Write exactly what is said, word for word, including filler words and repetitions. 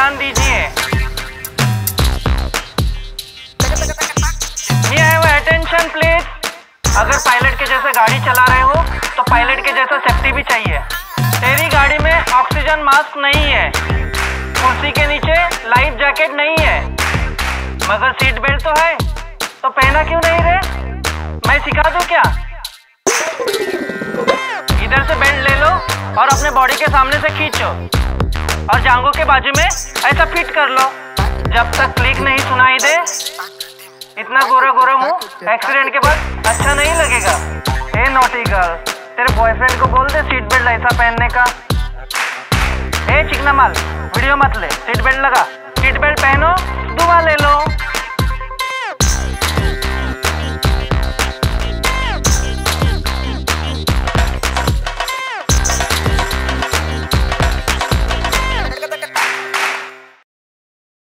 ध्यान दीजिए। ये है वो अटेंशन प्लीज। अगर पायलट के जैसे गाड़ी चला रहे हो तो पायलट के जैसा सेफ्टी भी चाहिए। तेरी गाड़ी में ऑक्सीजन मास्क नहीं है, कुर्सी के नीचे लाइफ जैकेट नहीं है, मगर सीट बेल्ट तो है, तो पहना क्यों नहीं रे? मैं सिखा दूं क्या? इधर से बेल्ट ले लो और अपने बॉडी के सामने से खींचो और जांघों के बाजू में ऐसा फिट कर लो। जब तक क्लिक नहीं सुनाई दे, इतना गोरा गोरा मुंह एक्सीडेंट के बाद अच्छा नहीं लगेगा। ए नॉटी गर्ल, तेरे बॉयफ्रेंड को बोल दे सीट बेल्ट ऐसा पहनने का। ए चिकना माल, वीडियो मत ले, सीट बेल्ट लगा। सीट बेल्ट पहनो, दुआ ले लो।